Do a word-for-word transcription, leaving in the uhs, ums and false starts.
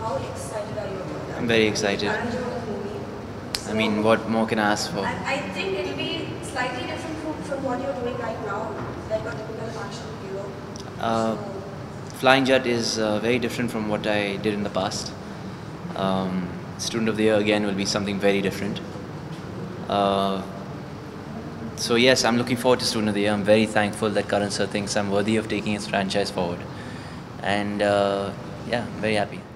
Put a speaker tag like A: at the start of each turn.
A: how excited are you about that?
B: I'm very excited.
A: Karan Johar movie.
B: I mean, what more can I ask for?
A: And I think it'll be slightly different from, from what you're doing right now, like a typical action hero.
B: Uh,
A: so,
B: Flying Jet is uh, very different from what I did in the past. Um, Student of the Year again will be something very different. Uh, so yes, I'm looking forward to Student of the Year. I'm very thankful that Karan sir thinks I'm worthy of taking his franchise forward. And uh, yeah, I'm very happy.